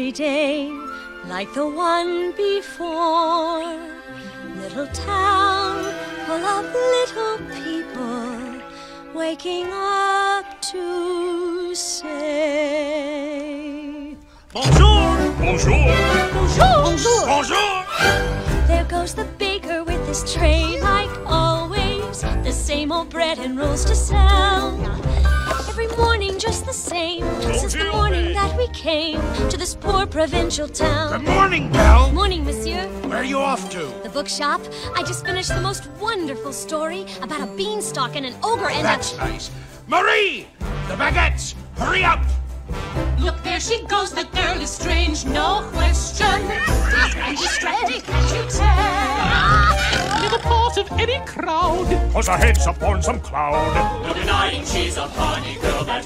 every day like the one before. Little town full of little people waking up to say Bonjour! Bonjour! Bonjour! Bonjour! Bonjour! There goes the baker with his tray, like always, the same old bread and rolls to sell. Every morning just the same, since the morning that we came to this poor provincial town. Good morning, Belle. Morning, monsieur. Where are you off to? The bookshop. I just finished the most wonderful story about a beanstalk and an ogre and That's nice. Marie! The baguettes! Hurry up! Look, there she goes, the girl is strange, no question. And she's strange, can't you tell? Little part of any crowd. Put her heads upon some cloud. No denying she's a funny girl, that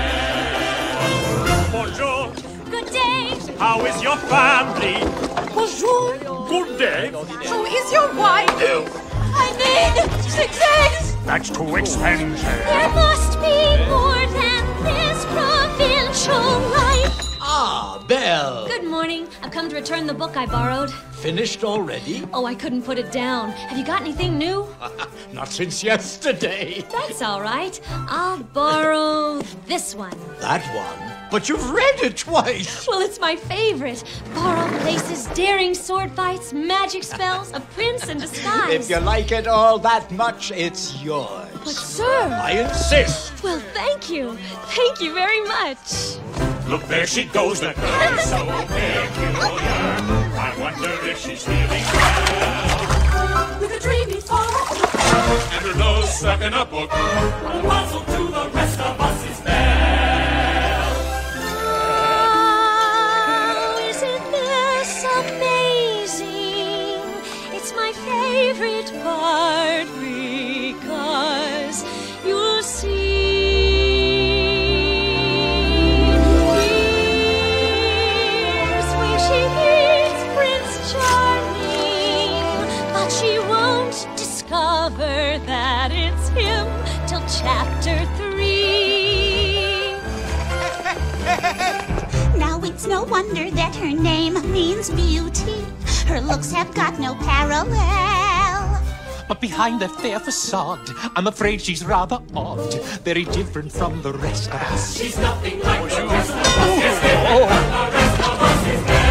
Belle. Bonjour! Good day. How is your family? Bonjour. Good day. How is your wife? I need 6 eggs. That's too expensive. There must be more than this provincial life. Ah, Belle. Good morning. I've come to return the book I borrowed. Finished already? Oh, I couldn't put it down. Have you got anything new? Not since yesterday. That's all right. I'll borrow this one. That one? But you've read it twice. Well, it's my favorite. Borrowed places, daring sword fights, magic spells, a prince in disguise. If you like it all that much, it's yours. But, sir... I insist. Well, thank you. Thank you very much. Look, there she goes, the girl is so peculiar. I wonder if she's feeling well. With a dreamy thought. And her nose stuck in a book. A puzzle to the rest of us is Belle. Oh, isn't this amazing? It's my favorite part because you'll see. Here's where she meets Prince Charming, but she won't discover that it's him till chapter 3. Now it's no wonder that her name means beauty. Her looks have got no parallel. But behind that fair facade, I'm afraid she's rather odd, very different from the rest of us. She's nothing like the rest of us. Yes, the rest of us is Belle.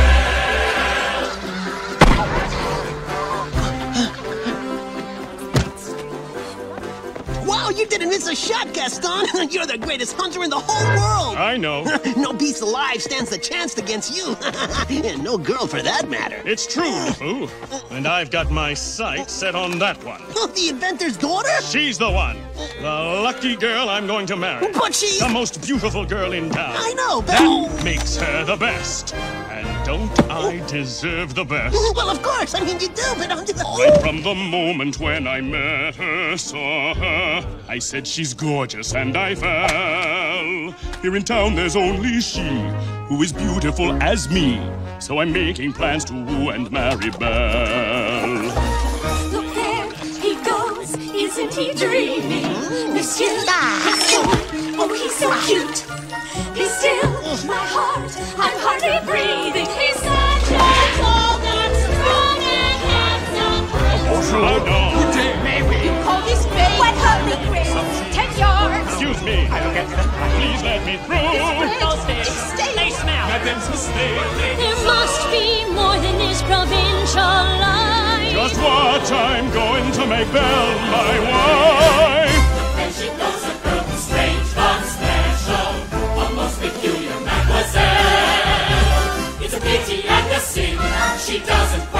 Wow, you didn't miss a shot, Gaston. You're the greatest hunter in the whole world. I know. No beast alive stands a chance against you. And no girl for that matter. It's true, Boo. And I've got my sights set on that one. The inventor's daughter? She's the one. The lucky girl I'm going to marry. But she's... The most beautiful girl in town. I know, but... That makes her the best. And don't I deserve the best? Well, of course. I mean, you do, but... Right from the moment when I met her, saw her, I said she's gorgeous and I fell. Here in town there's only she who is beautiful as me. So I'm making plans to woo and marry Belle. Look, there he goes. Isn't he dreamy? Monsieur, oh, he's so cute. Be still, my heart, I'm hardly breathing. He's such a tall and strong and handsome. Bonjour, You call this bay? What hurry, Grace? 10 yards. excuse me. Please let me through. They smell. Madam's mistake. There must be more than this provincial life. Just what I'm going to make Belle my wife. Then she goes a girl who's strange, fun, special, a most peculiar mademoiselle. It's a pity and a sin she doesn't